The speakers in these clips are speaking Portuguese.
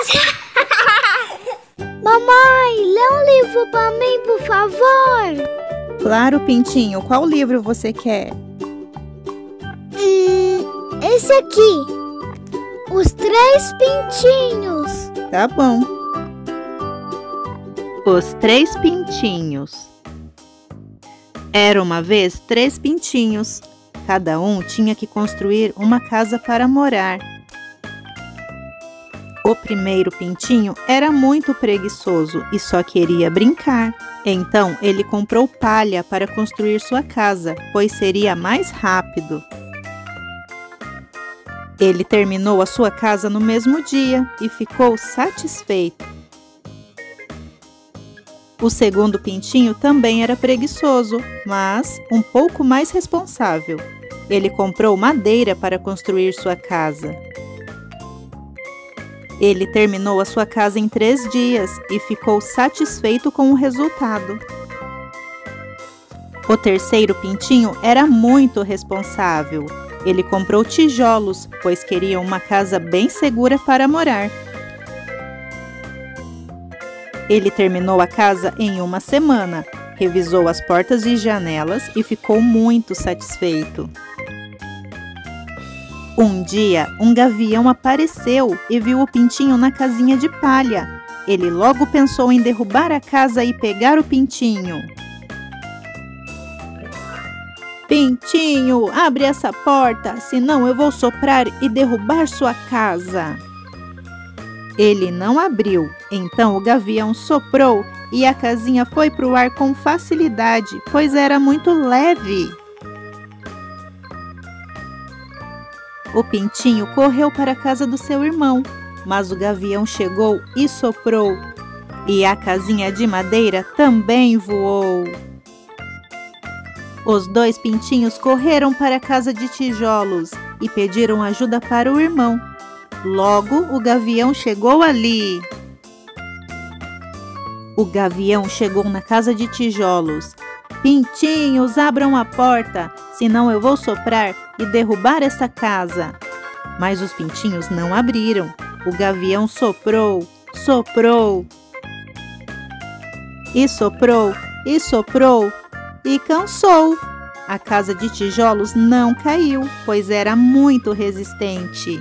Mamãe, lê um livro para mim, por favor. Claro, Pintinho. Qual livro você quer? Esse aqui. Os Três Pintinhos. Tá bom. Os Três Pintinhos. Era uma vez 3 pintinhos. Cada um tinha que construir uma casa para morar. O primeiro pintinho era muito preguiçoso e só queria brincar. Então ele comprou palha para construir sua casa, pois seria mais rápido. Ele terminou a sua casa no mesmo dia e ficou satisfeito. O segundo pintinho também era preguiçoso, mas um pouco mais responsável. Ele comprou madeira para construir sua casa. Ele terminou a sua casa em 3 dias e ficou satisfeito com o resultado. O terceiro pintinho era muito responsável. Ele comprou tijolos, pois queria uma casa bem segura para morar. Ele terminou a casa em 1 semana, revisou as portas e janelas e ficou muito satisfeito. Um dia, um gavião apareceu e viu o pintinho na casinha de palha. Ele logo pensou em derrubar a casa e pegar o pintinho. Pintinho, abre essa porta, senão eu vou soprar e derrubar sua casa. Ele não abriu, então o gavião soprou e a casinha foi para o ar com facilidade, pois era muito leve. O pintinho correu para a casa do seu irmão, mas o gavião chegou e soprou, e a casinha de madeira também voou. Os 2 pintinhos correram para a casa de tijolos e pediram ajuda para o irmão. Logo, o gavião chegou ali. O gavião chegou na casa de tijolos. Pintinhos, abram a porta, senão eu vou soprar e derrubar essa casa. Mas os pintinhos não abriram. O gavião soprou, soprou. E soprou, e soprou, e cansou. A casa de tijolos não caiu, pois era muito resistente.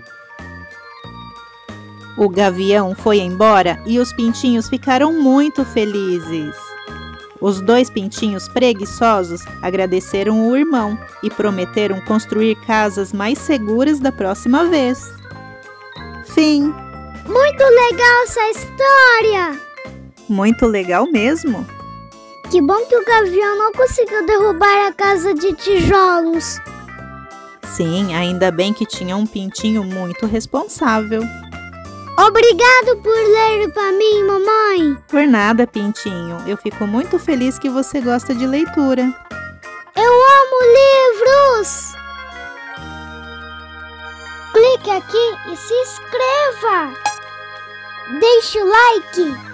O gavião foi embora e os pintinhos ficaram muito felizes. Os 2 pintinhos preguiçosos agradeceram o irmão e prometeram construir casas mais seguras da próxima vez. Fim. Muito legal essa história! Muito legal mesmo. Que bom que o gavião não conseguiu derrubar a casa de tijolos. Sim, ainda bem que tinha um pintinho muito responsável. Obrigado por ler para mim, mamãe. Por nada, Pintinho. Eu fico muito feliz que você gosta de leitura. Eu amo livros! Clique aqui e se inscreva. Deixe o like.